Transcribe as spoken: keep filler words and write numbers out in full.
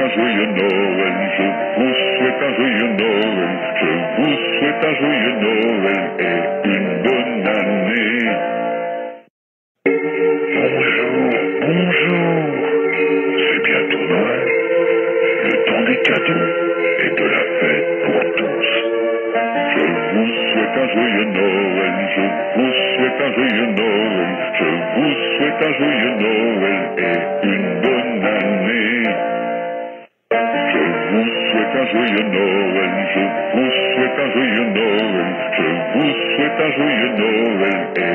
un joyeux Noël, je vous souhaite un joyeux Noël, je vous souhaite un joyeux Noël et une bonne année. Bonjour, bonjour, c'est bientôt Noël, le temps des cadeaux et de la fête pour tous. Je vous souhaite un joyeux Noël, je vous souhaite un joyeux Noël, je vous souhaite un joyeux Noël et une bonne année. Je vous souhaite un joyeux Noël, je vous souhaite un joyeux Noël, je vous souhaite un joyeux Noël et